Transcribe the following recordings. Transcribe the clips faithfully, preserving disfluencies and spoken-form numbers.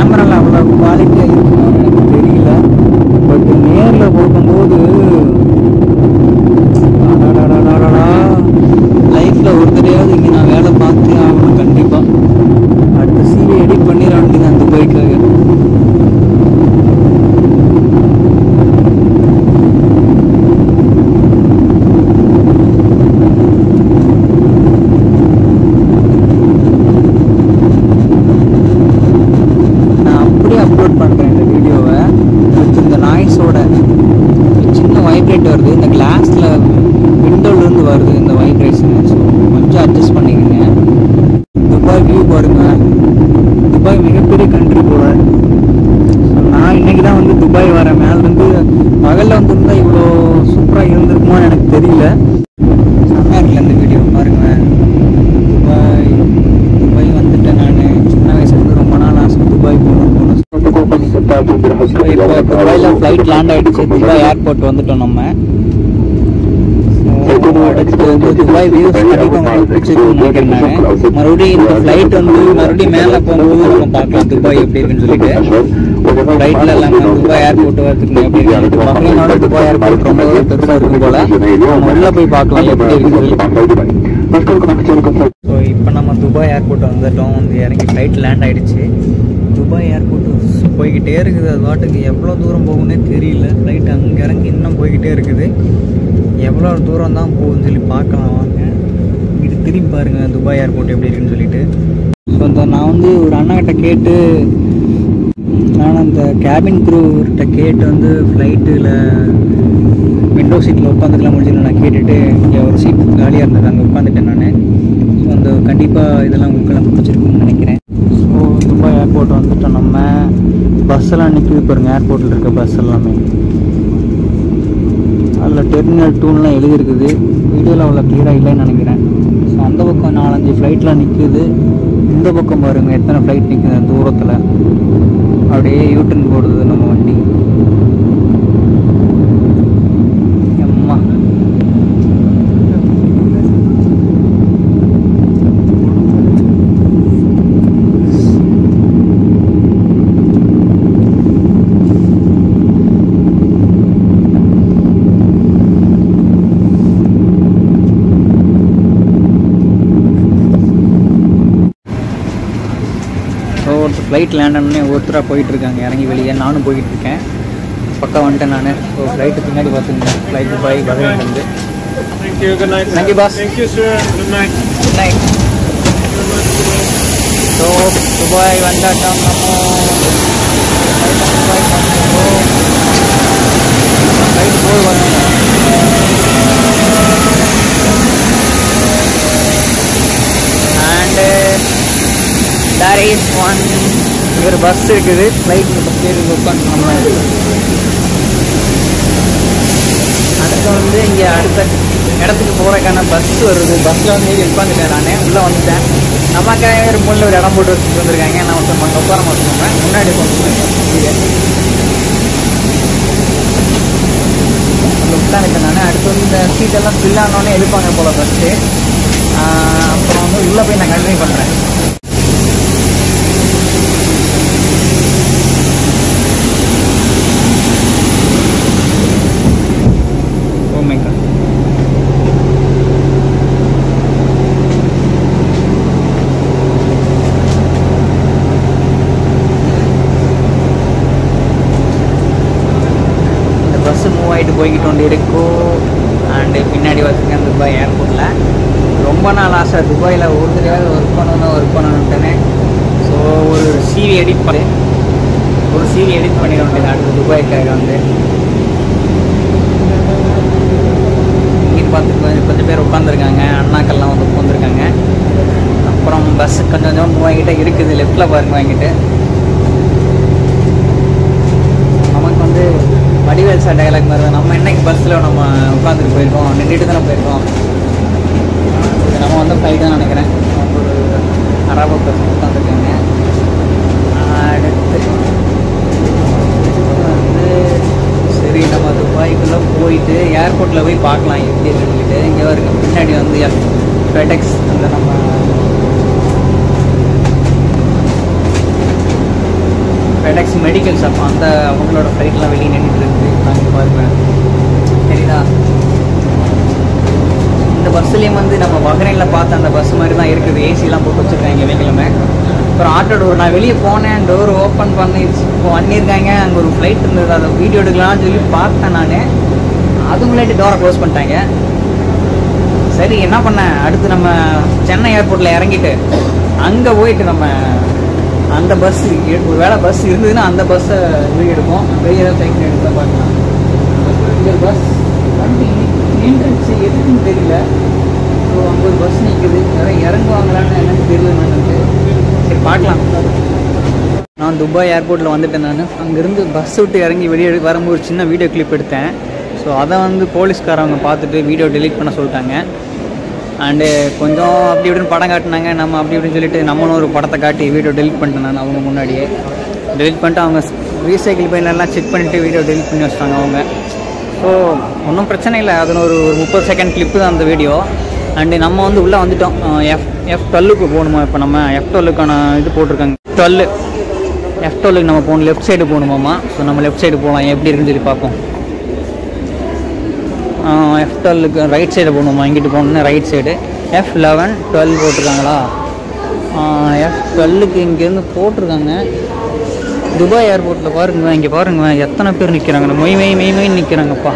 கேமராவில் அவ்வளோ குவாலிட்டியாக இருக்குன்னு எனக்கு தெரியல. பட் நேரில் பார்க்கும்போது லைஃப்பில் ஒரு தடையாவது இங்கே நான் வேலை பார்த்தே ஆகணும் கண்டிப்பாக. அடுத்த சீவை எடிட் பண்ணிட வேண்டியது அந்த பைக்காக. நான் அப்படியே அப்லோட் பண்ணுறேன் இந்த வீடியோவை. வித் இந்த நாய்ஸோட சின்ன வைப்ரேட் வருது, இந்த கிளாஸில் விண்டோலேருந்து வருது இந்த வைப்ரேஷன். ஸோ கொஞ்சம் அட்ஜஸ்ட் பண்ணிக்கங்க. துபாய் வியூ பாருங்க. துபாய் மிகப்பெரிய கண்ட்ரி போல. ஸோ நான் இன்னைக்கு தான் வந்து துபாய் வரேன். மேலேருந்து பகலில் வந்துருந்தா இவ்வளோ சூப்பராக இருந்திருக்குமான்னு எனக்கு தெரியல. செம்மையாக இருக்குல்ல இந்த வீடியோ பாருங்க. துபாய் துபாய் வந்துட்டேன் நான். சின்ன வயசுலேருந்து ரொம்ப நாள் ஆசை துபாய் போகணும் போகணும். இப்போ துபாயில் ஃப்ளைட் லேண்ட் ஆகிடுச்சு. துபாய் ஏர்போர்ட் வந்துட்டோம் நம்ம. அடுத்து வந்து துபாய் வியூஸ் கண்டிப்பாக உங்களுக்கு பிடிச்சிருக்குன்னு நினைக்கிறேன் நான். மறுபடியும் இந்த ஃப்ளைட் வந்து மறுபடியும் மேலே போகும்போது நம்ம பார்க்கலாம் துபாய் எப்படி இருக்குன்னு சொல்லிட்டு. ஃப்ளைட்டில் எல்லாம் துபாய் ஏர்போர்ட் வரதுக்கு எப்படி இருக்கு. பஹ்ரைனோட துபாய் ஏர்போர்ட் ரொம்ப பெருசாக இருக்கும் போல. நம்ம உள்ளே போய் பார்க்கலாம் எப்படி இருக்குன்னு சொல்லி. ஸோ இப்போ நம்ம துபாய் ஏர்போர்ட் வந்துட்டோம். வந்து இறங்கி ஃப்ளைட் லேண்ட் ஆகிடுச்சு. துபாய் ஏர்போர்ட்டு போய்கிட்டே இருக்குது. அது வாட்டுக்கு எவ்வளோ தூரம் போகுன்னே தெரியல. ஃப்ளைட் அங்கே இறங்கி இன்னும் போய்கிட்டே இருக்குது. எவ்வளோ தூரம் தான் போகுதுன்னு சொல்லி பார்க்கலாம் வாங்க. இது திரும்பி பாருங்கள் துபாய் ஏர்போர்ட் எப்படி இருக்குன்னு சொல்லிட்டு. ஸோ அந்த நான் வந்து ஒரு அண்ணாக்கிட்ட கேட்டு நான் அந்த கேபின் க்ரூகிட்ட கேட்டு வந்து ஃப்ளைட்டில் விண்டோ சீட்டில் உட்காந்துக்கலாம் முடிச்சுன்னு நான் கேட்டுட்டு இங்கே ஒரு சீட் காலியாக இருந்தது, அங்கே உட்காந்துட்டேன் நான். ஸோ அந்த கண்டிப்பாக இதெல்லாம் உங்களுக்கெல்லாம் பிடிச்சிருக்குன்னு நினைக்கிறேன். ஸோ துபாய் ஏர்போர்ட் வந்துட்டோம் நம்ம. பஸ் எல்லாம் நிற்கிது பாருங்கள். ஏர்போர்ட்டில் இருக்க பஸ் எல்லாமே அதில் டெர்மினல் டூன்லாம் எழுதியிருக்குது. வீடியோவில் அவ்வளோ கிளியராக இல்லைன்னு நினைக்கிறேன். ஸோ அந்த பக்கம் நாலஞ்சு ஃப்ளைட்லாம் நிற்குது. இந்த பக்கம் பாருங்கள் எத்தனை ஃப்ளைட் நிற்குது தூரத்தில். அப்படியே யூட்டன் போடுது நம்ம வண்டி. அம்மா ஃப்ளைட் லேண்ட் ஆனோடனே ஒருத்தராக போயிட்டுருக்காங்க இறங்கி வெளியே. நானும் போய்கிட்டு இருக்கேன். பக்கம் வந்துட்டேன் நான். ஸோ ஃப்ளைட்டு பின்னாடி பார்த்துங்க. ஃப்ளைட் துபாய் பஹ்ரைன்லேருந்து. Thank you good night. Thank you boss. Thank you sir. Good night. Good night. So Dubai வந்தாட்டம் நம்ம துபாய் வந்துட்டோம். ஃப்ளைட் போய் வரணும். அண்டு there is one ஒரு பஸ் இருக்குது. ஃப்ளைட்டில் பஸ் ஏறி உட்காந்து நம்ம அடுத்து வந்து இங்கே அடுத்த இடத்துக்கு போகிறதுக்கான பஸ் வருது. பஸ்ஸில் வந்து ஏறி உட்காந்துட்டேன் நான். உள்ளே வந்துட்டேன். நமக்காக ஒரு முன்னில் ஒரு இடம் போட்டு வச்சுட்டு வந்துருக்காங்க. நான் ஒருத்தர் அங்கே உட்கார மாட்டோங்க. முன்னாடி உட்காந்துருக்கேன். உட்காந்துட்டேன் நான். அடுத்து வந்து இந்த சீட்டெல்லாம் ஃபில் ஆனோடனே எடுப்பாங்க போல் ஃபஸ்ட்டு. அப்புறம் வந்து உள்ளே போய் நான் கண்டினியூ பண்ணுறேன். போய்கிட்டு வந்து இருக்கும். அண்டு பின்னாடி பார்த்துருக்கேன் துபாய் ஏர்போர்ட்டில். ரொம்ப நாள் ஆசை துபாயில் ஒரு தடவை ஒர்க் பண்ணணும் ஒர்க் பண்ணணுன்ட்டேனே. ஸோ ஒரு சிவி எடிட் பண்ணி ஒரு சிவி எடிட் பண்ணிட வேண்டியது அடுத்து துபாய்க்காக வந்து. இங்கேன்னு பார்த்து கொஞ்சம் கொஞ்சம் பேர் உட்காந்துருக்காங்க. அண்ணாக்கள்லாம் வந்து உட்காந்துருக்காங்க. அப்புறம் பஸ்ஸு கொஞ்சம் கொஞ்சம் மூவ் ஆகிட்டே இருக்குது. லெஃப்ட்டில் பாருங்க வாங்கிட்டு. நமக்கு வந்து வடிவேல் சார் டைலாக் மாதிரி தான். நம்ம என்னைக்கு பஸ்ஸில் நம்ம உட்காந்துட்டு போயிருக்கோம், நின்றுட்டு தானே போயிருக்கோம். நம்ம வந்து ஃப்ளைட் தான் நினைக்கிறேன். ஒரு அரபு பஸ் உட்காந்துருக்காங்க. அடுத்து வந்து சரி நம்ம துபாய்க்குள்ளே போயிட்டு ஏர்போர்ட்டில் போய் பார்க்கலாம் எப்படி சொல்லிட்டு. இங்கே வருங்க பின்னாடி வந்து ஃபெடெக்ஸ் அந்த நம்ம எமர்ஜென்சி மெடிக்கல் ஷாப் அந்த அவங்களோட ஃப்ளைட்லாம் வெளியே நின்றுட்டு இருக்குது. நாங்கள் பாருங்கள் சரிதா. இந்த பஸ்ஸுலேயும் வந்து நம்ம பஹ்ரைனில் பார்த்த அந்த பஸ் மாதிரி தான் இருக்குது. ஏசிலாம் போட்டு வச்சுருக்காங்க வெள்ளிக்கிழமை. அப்புறம் ஆட்டோ டோர் நான் வெளியே போனேன், டோர் ஓப்பன் பண்ணி இப்போ பண்ணியிருக்காங்க. அங்கே ஒரு ஃப்ளைட் இருந்தது, அதை வீடியோ எடுக்கலாம்னு சொல்லி பார்த்தேன் நான். அதுங்களாட்டி டோரை க்ளோஸ் பண்ணிட்டாங்க. சரி என்ன பண்ணேன், அடுத்து நம்ம சென்னை ஏர்போர்ட்டில் இறங்கிட்டு அங்கே போயிட்டு நம்ம அந்த பஸ் ஒரு வேளை பஸ் இருந்ததுன்னா அந்த பஸ்ஸை வெளியே எடுப்போம். வெளியே தான் சைக்கிள் எடுத்து பார்க்கலாம். இந்த பஸ் வண்டி நின்றுச்சு, எதுக்குன்னு தெரியல. ஸோ அங்கே ஒரு பஸ் நிற்குது, வேறு இறங்குவாங்களான்னு என்னன்னு தெரியல. எனக்கு சரி பார்க்கலாம். நான் துபாய் ஏர்போர்ட்டில் வந்துட்டேன். நான் அங்கேருந்து பஸ் விட்டு இறங்கி வெளியே வரும்போது ஒரு சின்ன வீடியோ கிளிப் எடுத்தேன். ஸோ அதை வந்து போலீஸ்காரவங்க பார்த்துட்டு வீடியோ டெலீட் பண்ண சொல்லிட்டாங்க. அண்டு கொஞ்சம் அப்படி இப்படின்னு படம் காட்டினாங்க. நம்ம அப்படி இப்படின்னு சொல்லிட்டு நம்மளும் ஒரு படத்தை காட்டி வீடியோ டெலிட் பண்ணிட்டேன் நான். அவங்க முன்னாடியே டெலிட் பண்ணிட்டு அவங்க ரீசைக்கிள் பையிலெல்லாம் செக் பண்ணிவிட்டு வீடியோ டெலிட் பண்ணி வச்சிட்டாங்க அவங்க. ஸோ ஒன்றும் பிரச்சனை இல்லை. அதில் ஒரு ஒரு முப்பது செகண்ட் கிளிப்பு தான் அந்த வீடியோ. அண்டு நம்ம வந்து உள்ளே வந்துவிட்டோம். எஃப் எஃப் டுவெல்லுக்கு போகணுமா? இப்போ நம்ம எஃப் டுவெல்லுக்கான இது போட்டிருக்காங்க. டுவெல்லு எஃப் டுவெல்லுக்கு நம்ம போகணும். லெஃப்ட் சைடு போகணுமாம்மா. ஸோ நம்ம லெஃப்ட் சைடு போகலாம், எப்படி இருக்குன்னு சொல்லி பார்ப்போம். எஃப் டுவெல்லுக்கு ரைட் சைடு போகணுமா? இங்கிட்டு போகணுன்னா right side. F eleven twelve போட்டிருக்காங்களா? எஃப் டுவெல்லுக்கு இங்கேருந்து போட்டிருக்காங்க. துபாய் ஏர்போர்ட்டில் பாருங்க, இங்கே பாருங்க எத்தனை பேர் நிற்கிறாங்க. மொய் மெய் மெய் மெய் நிற்கிறாங்கப்பா.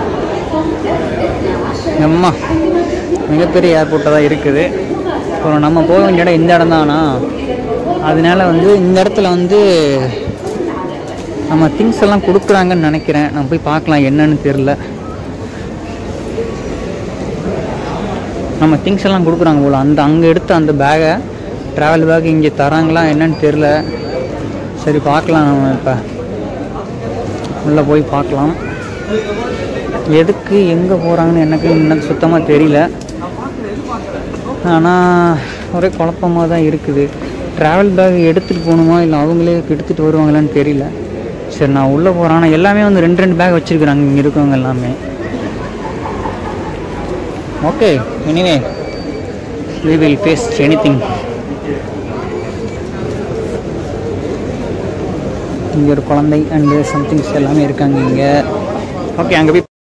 அம்மா மிகப்பெரிய ஏர்போர்ட்டாக தான் இருக்குது. அப்புறம் நம்ம போக வேண்டிய இடம் இந்த இடம் தானா, அதனால வந்து இந்த இடத்துல வந்து நம்ம திங்ஸ் எல்லாம் கொடுக்குறாங்கன்னு நினைக்கிறேன். நம்ம போய் பார்க்கலாம், என்னன்னு தெரில. நம்ம திங்ஸ் எல்லாம் கொடுக்குறாங்க போல். அந்த அங்கே எடுத்த அந்த பேகை, ட்ராவல் பேக் இங்கே தராங்களா என்னன்னு தெரில. சரி பார்க்கலாம். நம்ம இப்போ உள்ளே போய் பார்க்கலாம். எதுக்கு எங்கே போகிறாங்கன்னு எனக்கு இன்னும் சுத்தமாக தெரியல. ஆனால் ஒரே குழப்பமாக தான் இருக்குது. ட்ராவல் பேக் எடுத்துகிட்டு போகணுமா இல்லை அவங்களே எடுத்துகிட்டு வருவாங்களான்னு தெரியல. சரி நான் உள்ளே போகிறேன். ஆனால் எல்லாமே வந்து ரெண்டு ரெண்டு பேக் வச்சுருக்குறாங்க இங்கே இருக்கவங்க எல்லாமே. Okay, anyway we will face anything. இங்கே ஒரு குழந்தை அண்டு சம்திங்ஸ் எல்லாமே இருக்காங்க இங்கே. ஓகே, அங்கே போய்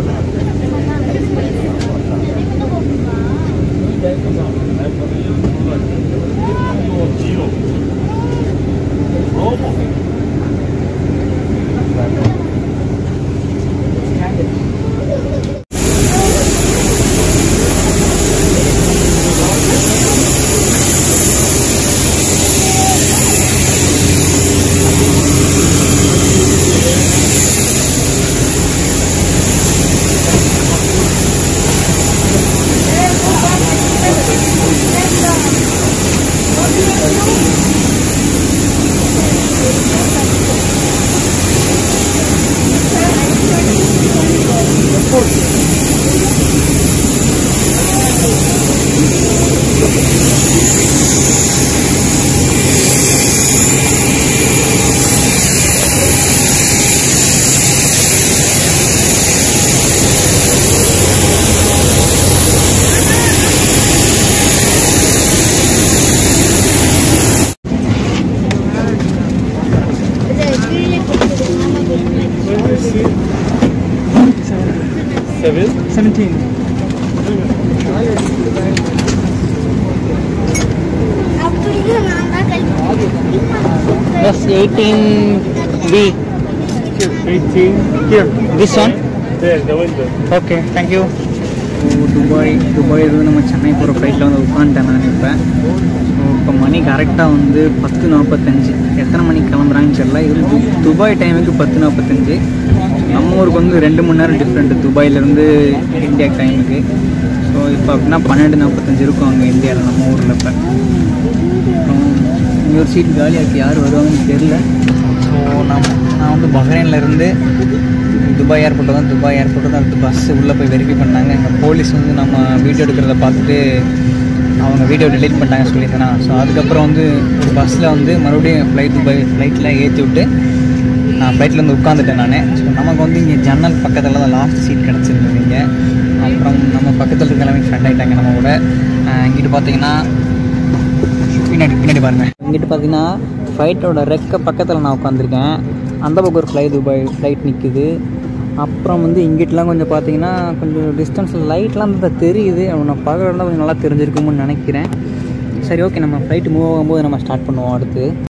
seventeen. That's eighteen B. eighteen. Here. This one? There, the window. Okay, thank you. Dubai Dubai இது நம்ம சென்னை போகிற ஃப்ளைட்டில் வந்து உட்காந்துட்டேன் நான் இப்போ. ஸோ இப்போ மணி கரெக்டாக வந்து பத்து நாற்பத்தஞ்சு. எத்தனை மணிக்கு கிளம்புறாங்கன்னு தெரியல. இது து துபாய் டைமுக்கு பத்து நாற்பத்தஞ்சு. நம்ம ஊருக்கு வந்து ரெண்டு மணி நேரம் டிஃப்ரெண்ட்டு துபாயிலேருந்து இந்தியா டைமுக்கு. ஸோ இப்போ அப்படின்னா பன்னெண்டு நாற்பத்தஞ்சு இருக்கும் அங்கே இந்தியாவில், நம்ம ஊரில். இப்போ இங்கே ஒரு சீட் காலியாக இருக்குது, யார் வருவாங்கன்னு தெரில. ஸோ நான் நான் வந்து பஹ்ரைன்லேருந்து துபாய் ஏர்போர்ட்டில் தான் துபாய் ஏர்போர்ட்டில் தான் அடுத்து பஸ்ஸு உள்ளே போய் வெரிஃபை பண்ணாங்க. எங்கள் போலீஸ் வந்து நம்ம வீடியோ எடுக்கிறத பார்த்துட்டு அவங்க வீடியோ டெலீட் பண்ணிட்டாங்க சொல்லியிருந்தேன்னா. ஸோ அதுக்கப்புறம் வந்து ஒரு பஸ்ஸில் வந்து மறுபடியும் ஃப்ளைட் துபாய் ஃப்ளைட்டில் ஏற்றி விட்டு நான் ஃப்ளைட்டில் வந்து உட்காந்துட்டேன் நான். ஸோ நமக்கு வந்து இங்கே ஜன்னல் பக்கத்தில் தான் லாஸ்ட் சீட் கிடச்சிருந்தது இங்கே. அப்புறம் நம்ம பக்கத்தில் இருக்க எல்லாமே ஃப்ரெண்ட் ஆகிட்டாங்க நம்ம கூட. இங்கிட்டு பார்த்தீங்கன்னா பின்னாடி பின்னாடி பாருங்கள், இங்கிட்டு பார்த்தீங்கன்னா ஃப்ளைட்டோட ரெக்க பக்கத்தில் நான் உட்காந்துருக்கேன். அந்த பக்கம் ஒரு ஃப்ளை துபாய் ஃப்ளைட் நிற்குது. அப்புறம் வந்து இங்கிட்டலாம் கொஞ்சம் பார்த்தீங்கன்னா கொஞ்சம் டிஸ்டன்ஸில் லைட்லாம் வந்து தெரியுது. நான் பார்க்குறதுலாம் கொஞ்சம் நல்லா தெரிஞ்சிருக்கும்னு நினைக்கிறேன். சரி, ஓகே, நம்ம ஃப்ளைட் மூவ் ஆகும்போது நம்ம ஸ்டார்ட் பண்ணுவோம் அடுத்து.